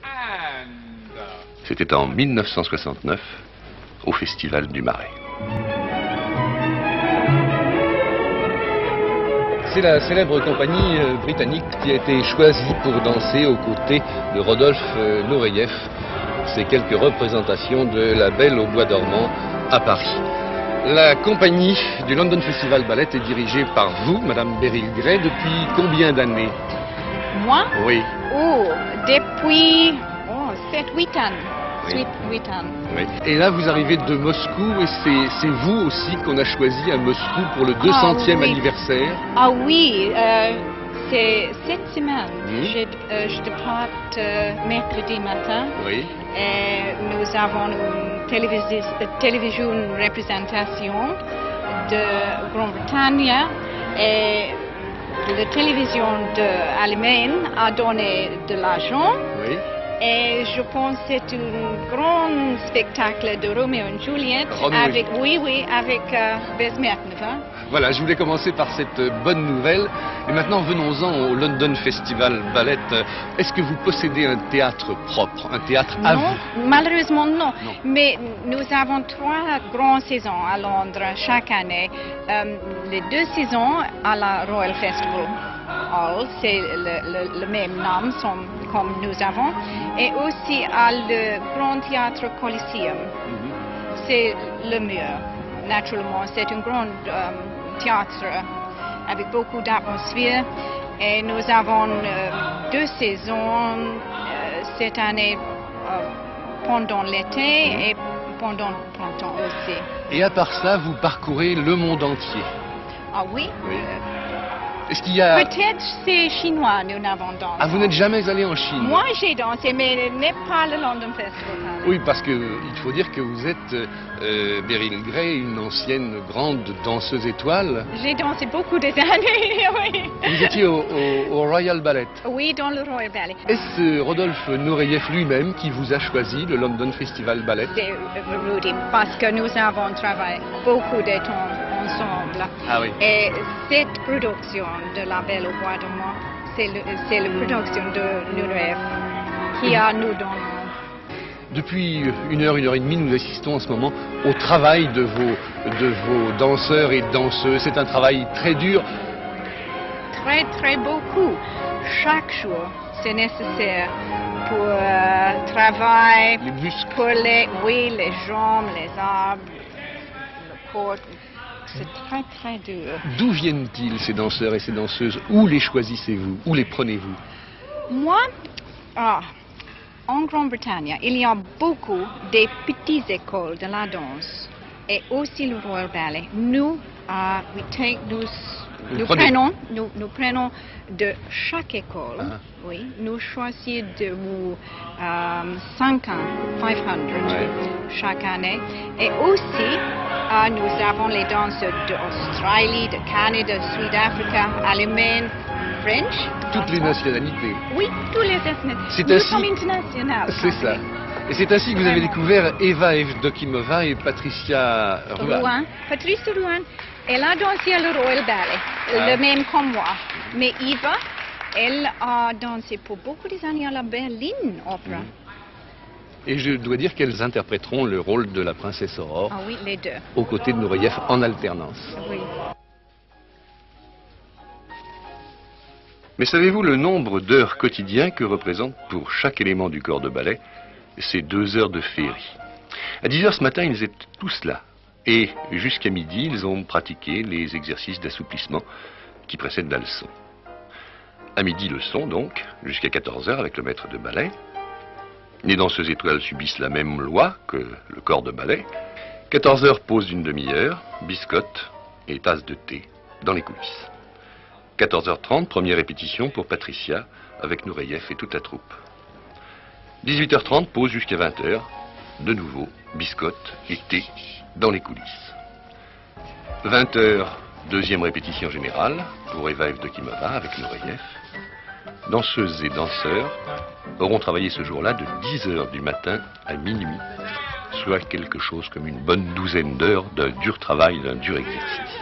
C'était en 1969, au Festival du Marais. C'est la célèbre compagnie britannique qui a été choisie pour danser aux côtés de Rodolphe Nureyev. Ces quelques représentations de La Belle au Bois dormant à Paris. La compagnie du London Festival Ballet est dirigée par vous, Madame Beryl Gray, depuis combien d'années? Moi? Oui. Oh, depuis 7-8 ans. Oui. 8 ans. Oui. Et là, vous arrivez de Moscou et c'est vous aussi qu'on a choisi à Moscou pour le 200e oui. anniversaire. Ah oui, c'est cette semaine. Oui. Je départe mercredi matin. Oui. Et nous avons une télévision représentation de Grande-Bretagne et la télévision allemande a donné de l'argent. Oui. Et je pense que c'est un grand spectacle de Roméo et Juliette avec Besmetneva. Voilà, je voulais commencer par cette bonne nouvelle. Et maintenant, venons-en au London Festival Ballet. Est-ce que vous possédez un théâtre propre, un théâtre à vous? Non, malheureusement non. Non. Mais nous avons 3 grandes saisons à Londres chaque année. Les 2 saisons à la Royal Festival Hall, c'est le même nom comme nous avons. Et aussi à le Grand Théâtre Coliseum. C'est le mieux. Naturellement, c'est un grand théâtre avec beaucoup d'atmosphère. Et nous avons 2 saisons cette année pendant l'été et pendant le printemps aussi. Et à part ça, vous parcourez le monde entier. Ah oui? Oui. Est-ce qu'il y a... Peut-être c'est chinois, nous n'avons dansé. Ah, vous n'êtes jamais allé en Chine? Moi, j'ai dansé, mais pas le London Festival. Oui, parce qu'il faut dire que vous êtes, Beryl Gray, une ancienne grande danseuse étoile. J'ai dansé beaucoup des années, oui. Vous étiez au Royal Ballet. Oui, dans le Royal Ballet. Est-ce Rodolphe Nureyev lui-même qui vous a choisi le London Festival Ballet? C'est Rudy, parce que nous avons travaillé beaucoup de temps ensemble. Ah oui. Et cette production de La Belle au Bois dormant, c'est la production de Nureyev qui a nous donné. Depuis 1 heure et demie, nous assistons en ce moment au travail de vos danseurs et danseuses. C'est un travail très dur. Très, très beaucoup. Chaque jour, c'est nécessaire pour travailler, Les muscles. pour les jambes, les arbres, le corps. C'est très, très dur. D'où viennent-ils ces danseurs et ces danseuses? Où les choisissez-vous? Où les prenez-vous? Moi, en Grande-Bretagne, il y a beaucoup de petites écoles de la danse et aussi le Royal Ballet. Nous prenons de chaque école, oui, nous choisissons de 500 chaque année. Et aussi, nous avons les danseurs d'Australie, de Canada, Sud-Afrique, Allemagne, French. Toutes les nationalités. Oui, toutes les nationalités. C'est Nous ainsi- sommes internationaux. C'est ça. Et c'est ainsi que vous avez découvert Eva Evdokimova et Patricia Ruan. Patrice Ruan, elle a dansé le Royal Ballet, le même comme moi. Mais Eva, elle a dansé pour beaucoup d'années à la Berlin Opera. Et je dois dire qu'elles interpréteront le rôle de la princesse Aurore Ah oui, les 2. aux côtés de Nureyev en alternance. Oui. Mais savez-vous le nombre d'heures quotidiennes que représentent pour chaque élément du corps de ballet ces 2 heures de féerie? À 10 heures ce matin, ils étaient tous là. Et jusqu'à midi, ils ont pratiqué les exercices d'assouplissement qui précèdent la leçon. À midi, leçon donc, jusqu'à 14 heures avec le maître de ballet. Les danseuses étoiles subissent la même loi que le corps de ballet. 14 heures, pause d'une demi-heure, biscotte et tasse de thé dans les coulisses. 14h30, première répétition pour Patricia avec Nureyev et toute la troupe. 18h30, pause jusqu'à 20h. De nouveau, biscotte et thé dans les coulisses. 20h, deuxième répétition générale pour Eva Evdokimova avec Nureyev. Danseuses et danseurs auront travaillé ce jour-là de 10h du matin à minuit, soit quelque chose comme une bonne douzaine d'heures d'un dur travail, d'un dur exercice.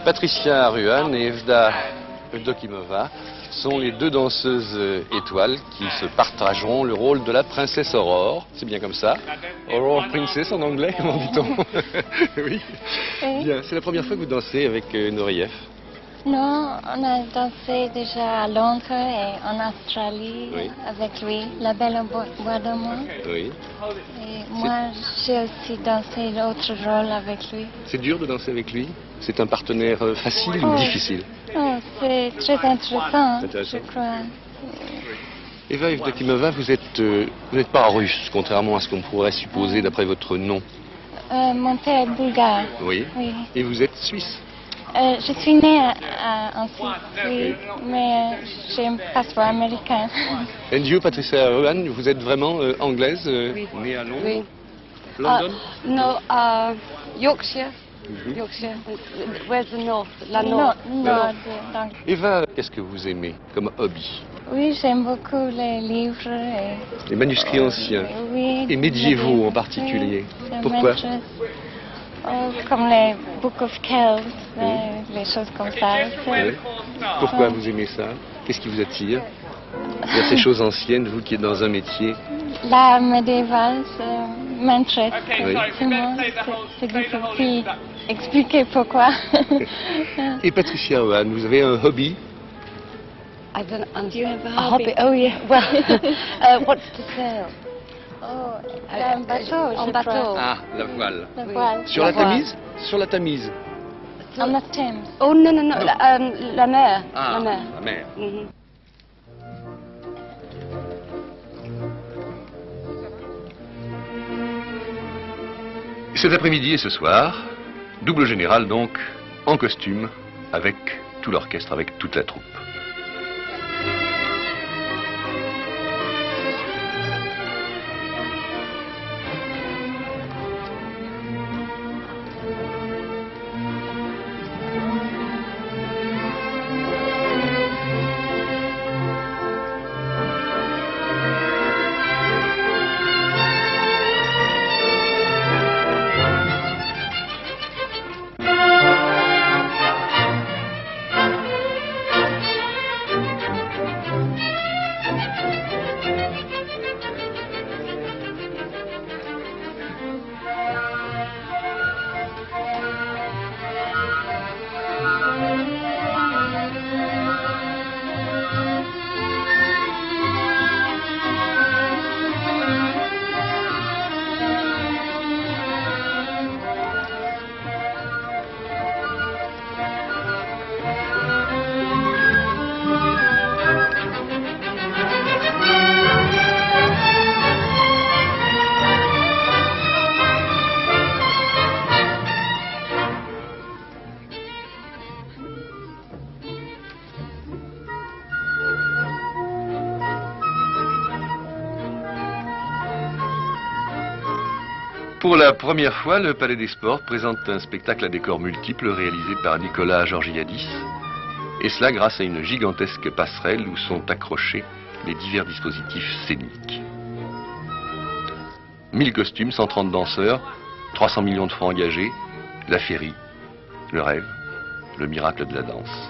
Patricia Ruan et Evda Evdokimova sont les deux danseuses étoiles qui se partageront le rôle de la princesse Aurore. C'est bien comme ça. Aurore Princess en anglais, comment dit-on? Oui. Bien, c'est la première fois que vous dansez avec Nureyev. Non, on a dansé déjà à Londres et en Australie Oui. avec lui, La Belle au Bois dormant. Oui. Et moi, j'ai aussi dansé d'autres rôles avec lui. C'est dur de danser avec lui? C'est un partenaire facile ou Oh. difficile? Oh, c'est très intéressant, Intéressant. je crois. Eva Evdokimova, vous n'êtes pas russe, contrairement à ce qu'on pourrait supposer d'après votre nom. Mon père est bulgare. Oui. Oui. Et vous êtes suisse? Je suis née en Suisse, oui, mais j'ai un passeport américain. Et you, Patricia Ruan, vous êtes vraiment anglaise, Oui. née à Londres? Oui. London? No, Yorkshire. Mhm. Yorkshire. Where's the north? La Non, Nord. non, donc, Eva, qu'est-ce que vous aimez comme hobby? oui, j'aime beaucoup les livres et... Les manuscrits anciens. Oui, Et médiévaux les livres, en particulier. oui, ça Pourquoi? m'intéresse. Oh, comme les Book of Kells, les choses comme ça. Oui. Pourquoi vous aimez ça? Qu'est-ce qui vous attire? Il y a ces choses anciennes, vous qui êtes dans un métier. L'art médiéval, ça m'intéresse. Oui. Vraiment, c'est difficile d'expliquer pourquoi. Et Patricia Ruan, vous avez un hobby? I don't Do you have a hobby? Oh yeah. Well, what's to sail? Oh, un bateau, En je bateau. crois. Ah, la voile. La Oui. voile. Sur la La voile. Tamise? Sur la Tamise. On the Thames. Oh non, non, non. La mer. Ah, La mer. la mer. Mhm. Cet après-midi et ce soir, double général donc, en costume, avec tout l'orchestre, avec toute la troupe. Pour la première fois, le Palais des Sports présente un spectacle à décors multiples réalisé par Nicolas Georgiadis. Et cela grâce à une gigantesque passerelle où sont accrochés les divers dispositifs scéniques. 1000 costumes, 130 danseurs, 300 millions de francs engagés, la féerie, le rêve, le miracle de la danse.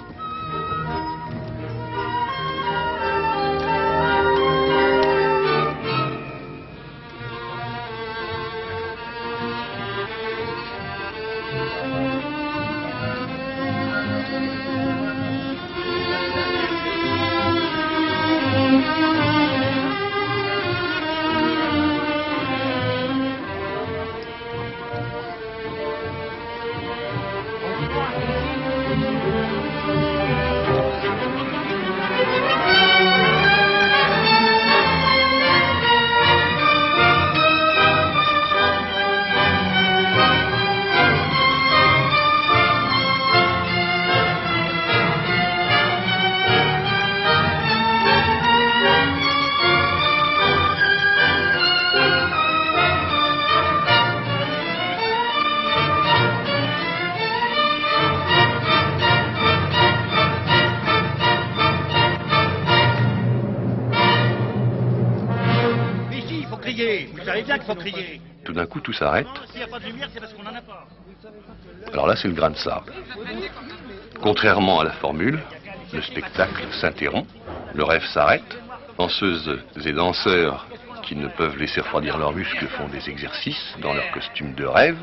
Vous savez bien qu'il faut crier. Tout d'un coup, tout s'arrête. S'il n'y a pas de lumière, c'est parce qu'on n'en a pas. Alors là, c'est le grain de sable. Contrairement à la formule, le spectacle s'interrompt, le rêve s'arrête, danseuses et danseurs qui ne peuvent laisser refroidir leurs muscles font des exercices dans leur costume de rêve.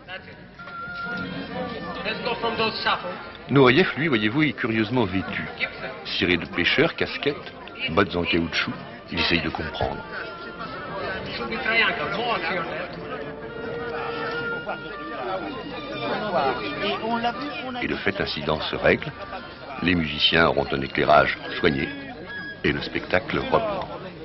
Nureyev, lui, voyez-vous, est curieusement vêtu. Ciré de pêcheur, casquette, bottes en caoutchouc, il essaye de comprendre. Et le fait incident se règle, les musiciens auront un éclairage soigné et le spectacle reprend.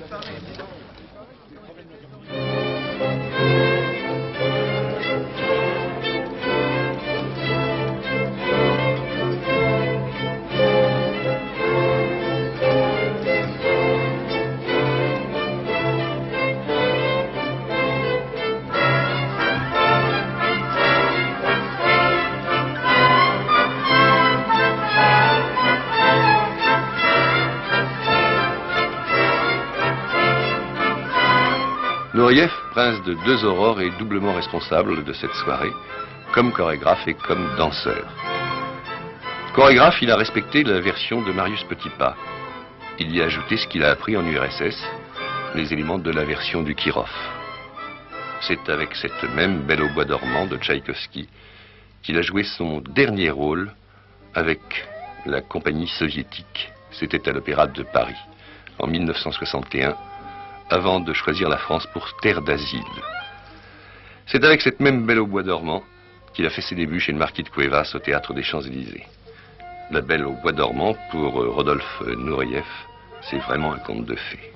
Nureyev, prince de deux aurores, est doublement responsable de cette soirée, comme chorégraphe et comme danseur. Chorégraphe, il a respecté la version de Marius Petipa. Il y a ajouté ce qu'il a appris en URSS, les éléments de la version du Kirov. C'est avec cette même Belle au bois dormant de Tchaïkovski qu'il a joué son dernier rôle avec la compagnie soviétique. C'était à l'Opéra de Paris, en 1961, avant de choisir la France pour terre d'asile. C'est avec cette même Belle au bois dormant qu'il a fait ses débuts chez le marquis de Cuevas au théâtre des Champs-Élysées. La Belle au bois dormant, pour Rodolphe Nureyev, c'est vraiment un conte de fées.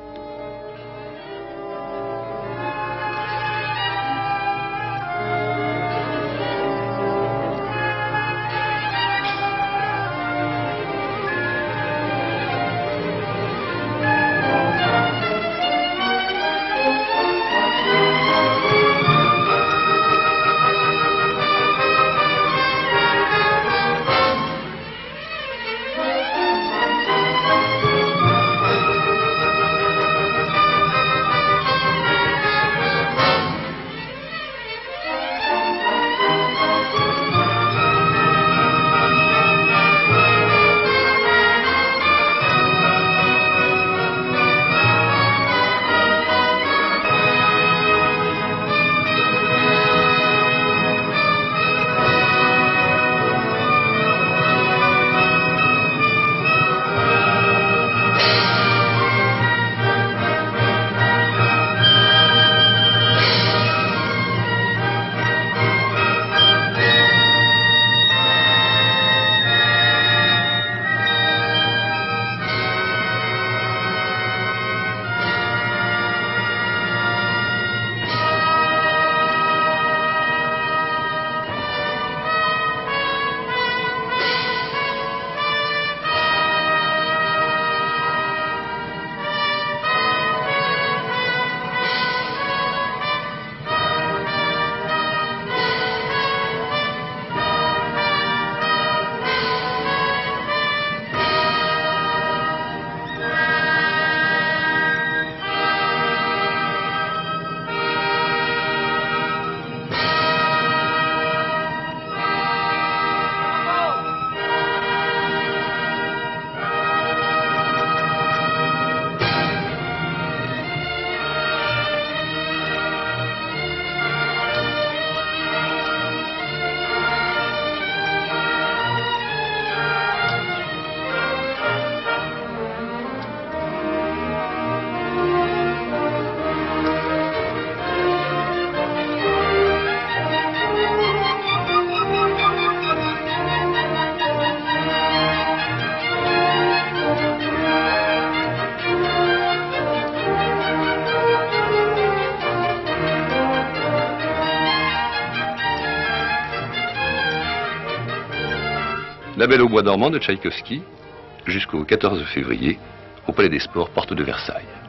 La Belle au bois dormant de Tchaïkovski, jusqu'au 14 février, au Palais des Sports, porte de Versailles.